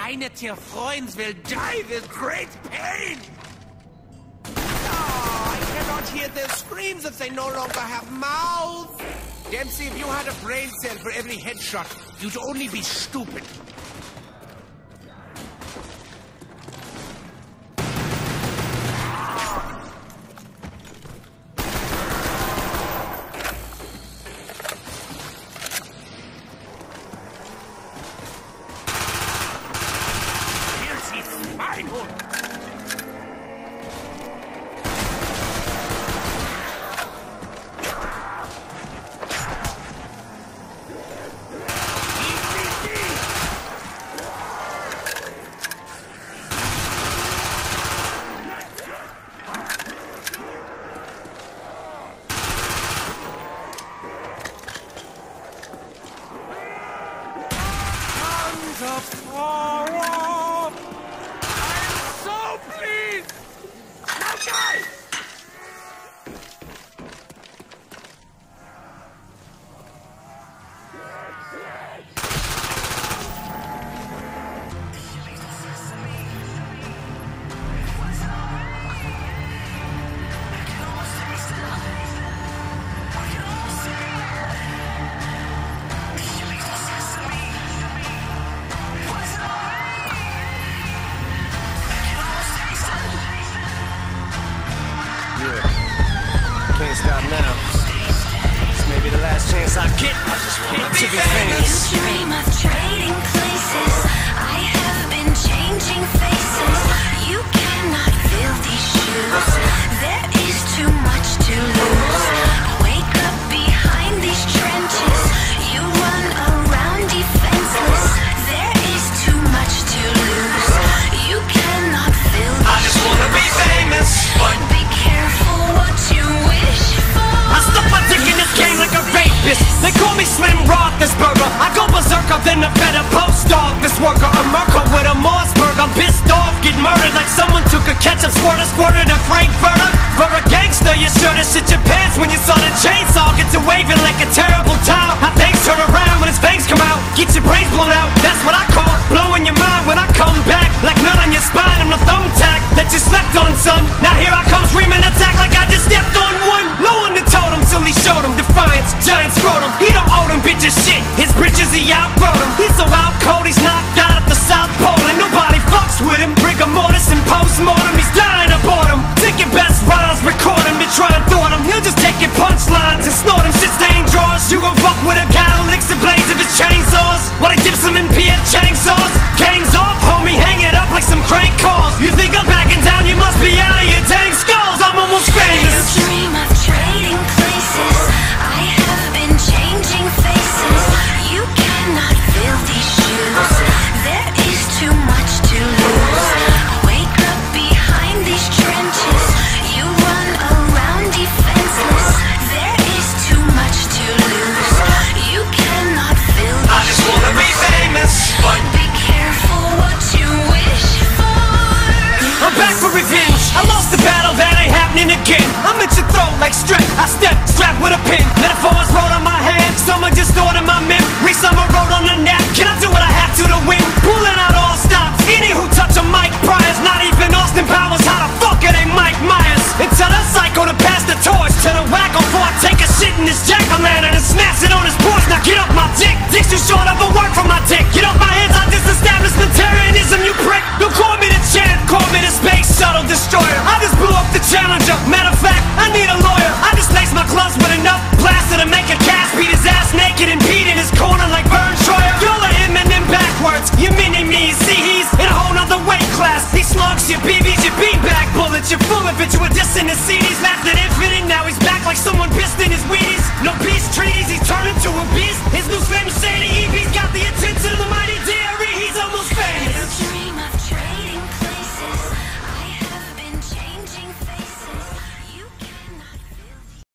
your friends will die with great pain! Oh, I cannot hear their screams if they no longer have mouths! Dempsey, if you had a brain cell for every headshot, you'd only be stupid. Stop now. This may be the last chance I get to be famous. You dream of trading places. I have been changing faces. You cannot fill these shoes. There is too much to lose. Wake up behind these trenches. You run around defenseless. There is too much to lose. You cannot fill these shoes. I just wanna be famous, but be careful what you wish for. I stuff my dick in this game like a rapist. They call me Slim Rock, this burger. I go berserker than a better post dog. This worker, a merker with a Mossberg. I'm pissed off, get murdered like someone took a ketchup squirter, squirted a Frankfurter.